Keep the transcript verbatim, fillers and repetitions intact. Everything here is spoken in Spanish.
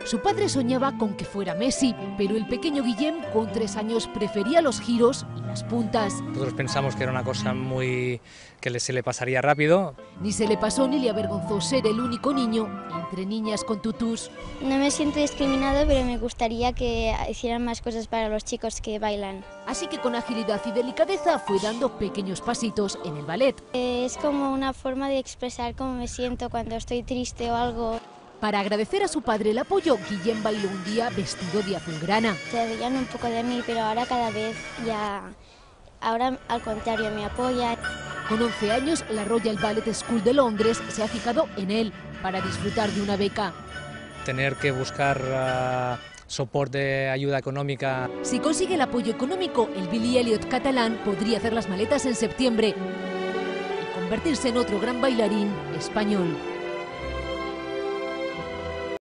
Su padre soñaba con que fuera Messi, pero el pequeño Guillem, con tres años, prefería los giros y las puntas. Nosotros pensamos que era una cosa muy que le, se le pasaría rápido. Ni se le pasó ni le avergonzó ser el único niño entre niñas con tutús. No me siento discriminado, pero me gustaría que hicieran más cosas para los chicos que bailan. Así que con agilidad y delicadeza fue dando pequeños pasitos en el ballet. Es como una forma de expresar cómo me siento cuando estoy triste o algo. Para agradecer a su padre el apoyo, Guillem bailó un día vestido de azulgrana. Se reían un poco de mí, pero ahora cada vez ya... Ahora al contrario me apoya. Con once años, la Royal Ballet School de Londres se ha fijado en él para disfrutar de una beca. Tener que buscar uh, soporte, ayuda económica. Si consigue el apoyo económico, el Billy Elliot catalán podría hacer las maletas en septiembre y convertirse en otro gran bailarín español.